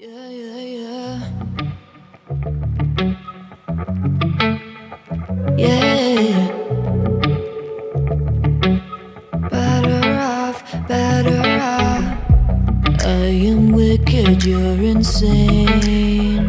Yeah, yeah, yeah. Yeah. Better off, better off. I am wicked, you're insane.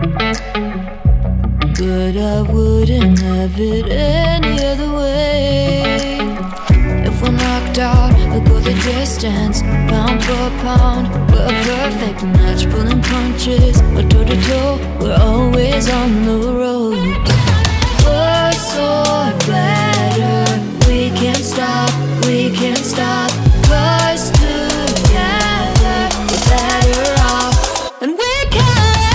But I wouldn't have it any other way. If we're knocked out, we'll go the distance. Pound for pound, we're a perfect match. Pulling punches, we're toe to toe. We're always on the road. We're so better. We can't stop, we can't stop. 'Cause together we're better off. And we can.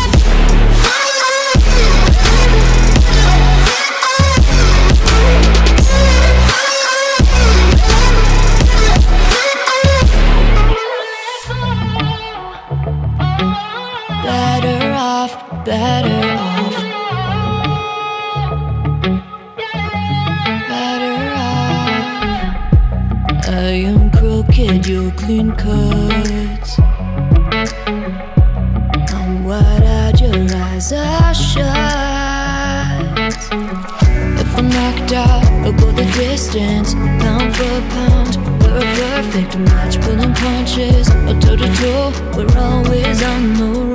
Better off, better off. Better off. I am crooked, you're clean cuts. I'm wide-eyed, your eyes are shut. If we're knocked out, we'll go the distance. Pound for pound, we're a perfect match. Pulling punches, or toe to toe, we're always on the road.